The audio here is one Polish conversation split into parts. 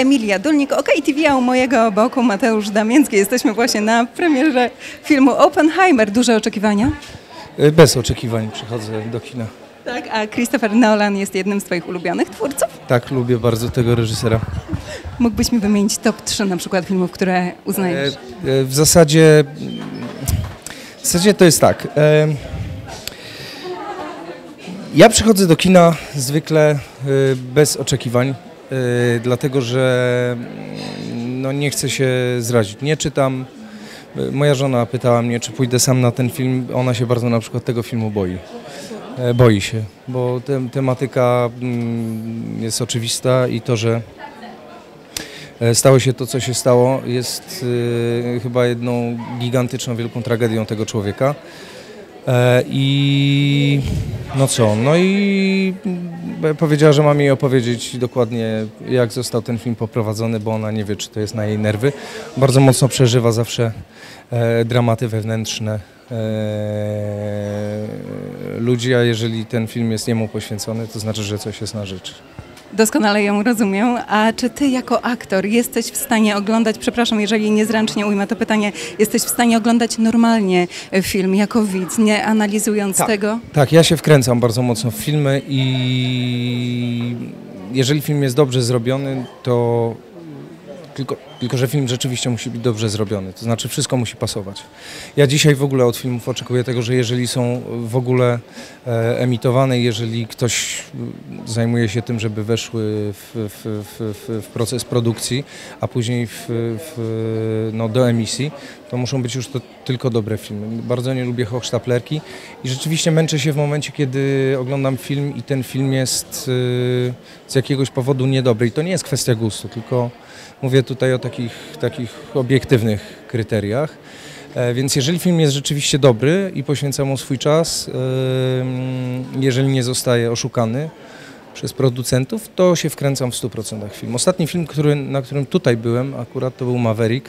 Emilia Dulnik, OKTV, a u mojego boku Mateusz Damięcki. Jesteśmy właśnie na premierze filmu Oppenheimer. Duże oczekiwania? Bez oczekiwań przychodzę do kina. Tak, a Christopher Nolan jest jednym z Twoich ulubionych twórców? Tak, lubię bardzo tego reżysera. Mógłbyś mi wymienić top 3 na przykład filmów, które uznajesz? W zasadzie to jest tak. Ja przychodzę do kina zwykle bez oczekiwań, dlatego że no, nie chcę się zrazić. Nie czytam. Moja żona pytała mnie, czy pójdę sam na ten film. Ona się bardzo na przykład tego filmu boi. Boi się, bo tematyka jest oczywista i to, że stało się to, co się stało, jest chyba jedną gigantyczną, wielką tragedią tego człowieka. I no co, no i powiedziała, że mam jej opowiedzieć dokładnie, jak został ten film poprowadzony, bo ona nie wie, czy to jest na jej nerwy. Bardzo mocno przeżywa zawsze dramaty wewnętrzne ludzi, a jeżeli ten film jest jemu poświęcony, to znaczy, że coś jest na rzeczy. Doskonale ją rozumiem. A czy ty jako aktor jesteś w stanie oglądać, przepraszam, jeżeli niezręcznie ujmę to pytanie, jesteś w stanie oglądać normalnie film jako widz, nie analizując tego? Tak, ja się wkręcam bardzo mocno w filmy i jeżeli film jest dobrze zrobiony, to tylko że film rzeczywiście musi być dobrze zrobiony, to znaczy wszystko musi pasować. Ja dzisiaj w ogóle od filmów oczekuję tego, że jeżeli są w ogóle emitowane, jeżeli ktoś zajmuje się tym, żeby weszły w proces produkcji, a później do emisji, to muszą być już to tylko dobre filmy. Bardzo nie lubię hochsztaplerki i rzeczywiście męczę się w momencie, kiedy oglądam film i ten film jest z jakiegoś powodu niedobry. I to nie jest kwestia gustu, tylko mówię tutaj o takich obiektywnych kryteriach. Więc jeżeli film jest rzeczywiście dobry i poświęca mu swój czas, jeżeli nie zostaje oszukany przez producentów, to się wkręcam w 100% w film. Ostatni film, na którym tutaj byłem, akurat to był Maverick.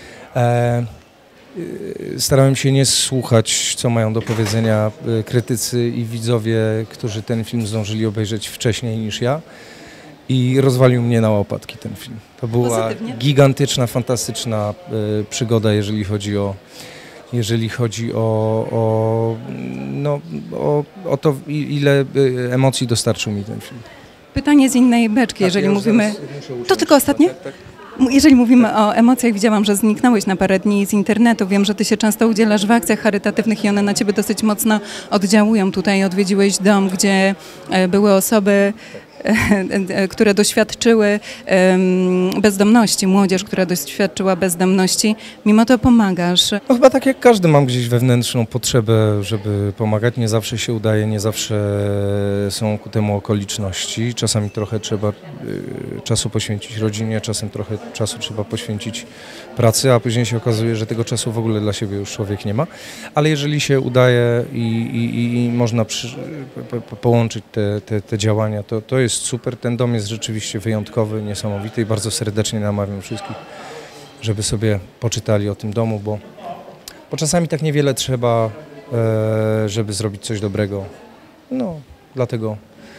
Starałem się nie słuchać, co mają do powiedzenia krytycy i widzowie, którzy ten film zdążyli obejrzeć wcześniej niż ja. I rozwalił mnie na łopatki ten film. To była gigantyczna, fantastyczna przygoda, jeżeli chodzi o to, ile emocji dostarczył mi ten film. Pytanie z innej beczki, jeżeli mówimy... To tylko ostatnie? Tak. Jeżeli mówimy o emocjach, widziałam, że zniknąłeś na parę dni z internetu. Wiem, że ty się często udzielasz w akcjach charytatywnych i one na ciebie dosyć mocno oddziałują. Tutaj odwiedziłeś dom, gdzie były osoby, które doświadczyły bezdomności, młodzież, która doświadczyła bezdomności, mimo to pomagasz. No chyba tak jak każdy, mam gdzieś wewnętrzną potrzebę, żeby pomagać. Nie zawsze się udaje, nie zawsze są ku temu okoliczności. Czasami trochę trzeba czasu poświęcić rodzinie, czasem trochę czasu trzeba poświęcić pracy, a później się okazuje, że tego czasu w ogóle dla siebie już człowiek nie ma. Ale jeżeli się udaje i można połączyć te działania, to jest super. Ten dom jest rzeczywiście wyjątkowy, niesamowity i bardzo serdecznie namawiam wszystkich, żeby sobie poczytali o tym domu, bo czasami tak niewiele trzeba, żeby zrobić coś dobrego. No, dlatego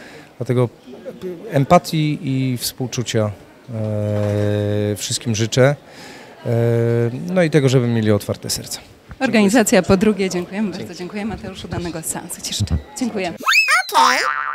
empatii i współczucia wszystkim życzę. No i tego, żeby mieli otwarte serca. Organizacja po drugie. Dziękujemy bardzo. Dziękuję. Mateusz, udanego seansu. Dziękuję. Okay.